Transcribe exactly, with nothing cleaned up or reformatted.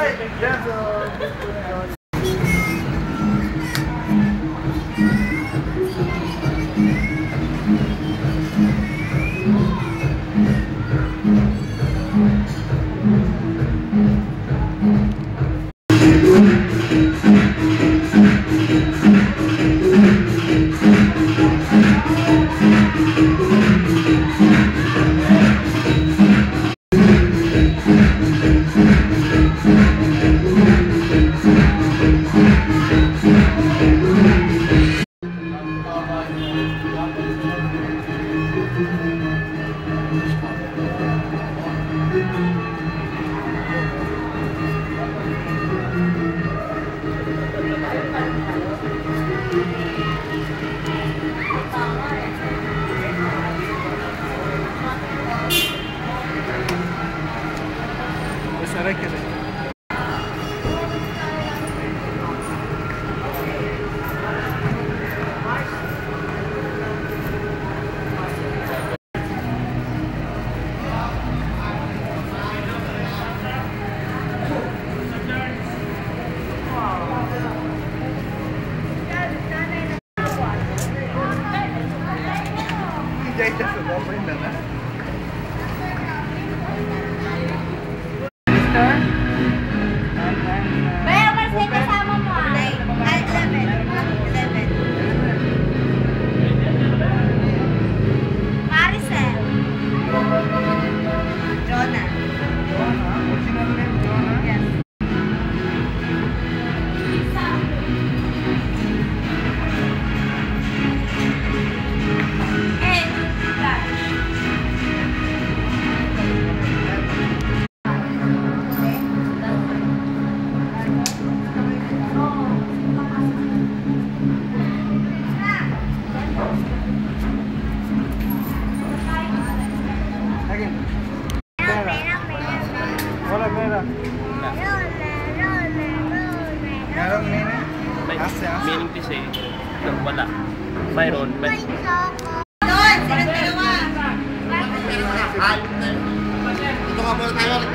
Ay, dyan so. Saray ka rin. Hindi siya sa boyfriend na na. Pero kasi kasama mo ah. Ay, eleven. eleven. Maricel. Jonah. Jonah? Original name Jonah? Yes. Eh, Again. meron, Pera. meron, meron. Wala pera. Meron, meron, meron, meron. Merong nene? May Ase, ase. meaning to say, nang wala. Mayroon, may... Doon, sino dalawa? Ito nga muna tayo.